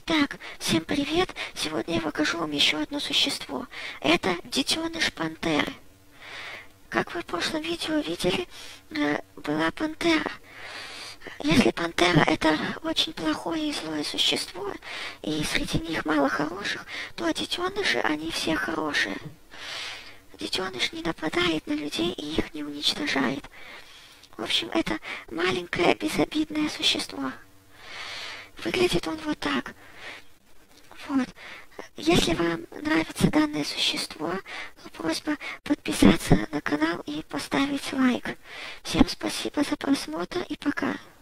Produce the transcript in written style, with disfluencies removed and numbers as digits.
Итак, всем привет! Сегодня я покажу вам еще одно существо. Это детеныш пантеры. Как вы в прошлом видео видели, была пантера. Если пантера это очень плохое и злое существо, и среди них мало хороших, то детеныши, они все хорошие. Детеныш не нападает на людей и их не уничтожает. В общем, это маленькое безобидное существо. Выглядит он вот так. Вот. Если вам нравится данное существо, то просьба подписаться на канал и поставить лайк. Всем спасибо за просмотр и пока.